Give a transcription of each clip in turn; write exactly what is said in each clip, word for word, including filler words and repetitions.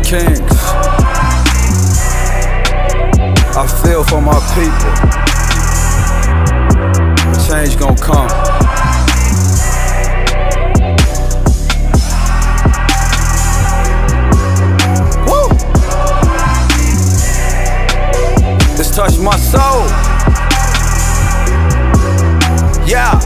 kings. I feel for my people. The change gon' come. Woo! This touched my soul. Yeah.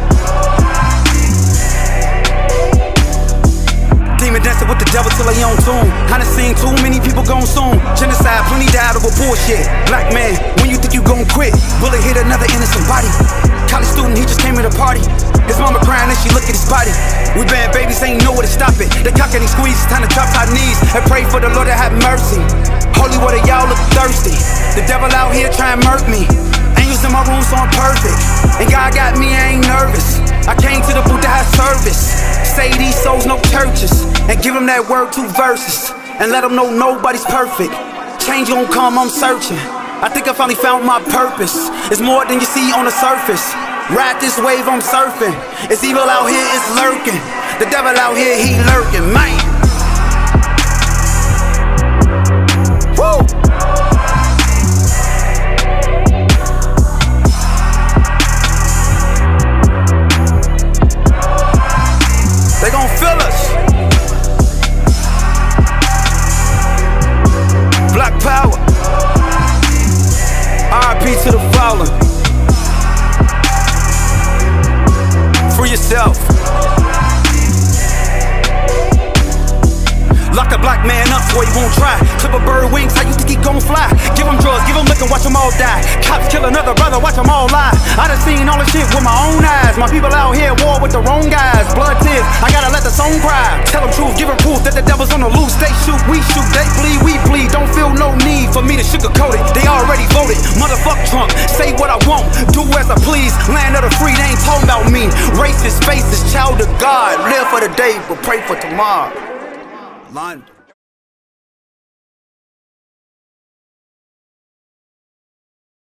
Demon dancing with the devil till they on tune. I done seen too many people gone soon. Genocide, plenty died over bullshit. Black man, when you think you gon' quit, bullet hit another innocent body. College student, he just came to the party. His mama crying and she look at his body. We bad babies, ain't know where to stop it. They cock and they squeeze, it's time to drop our knees and pray for the Lord to have mercy. Holy water, y'all look thirsty. The devil out here trying to murk me. Angels in my room, so I'm perfect. And God got me, I ain't nervous. I came to the booth to have service. Say these souls no churches, and give them that word, two verses, and let them know nobody's perfect. Change gon' come, I'm searching. I think I finally found my purpose. It's more than you see on the surface. Ride this wave, I'm surfing. It's evil out here, it's lurking. The devil out here, he lurking, man. Woo! They gon' feel us. Black power. R I P to the fallen. Free yourself. Lock a black man up so he won't try. Clip a bird wings, how you think he gon' fly? Give him drugs, give him liquor, watch them all die. Cops kill another brother, watch them all lie. I done seen all this shit with my own eyes. My people out here at war with the wrong guys. Blood tears, I gotta let the song cry. Tell them truth, give them proof that the devil's on the loose. They shoot, we shoot, they bleed, we bleed. Don't feel no need for me to sugarcoat it. They already voted, motherfuck Trump. Say what I want, do as I please. Land of the free, they ain't talking about me. Racist faces, child of God. Live for the day, but pray for tomorrow. London.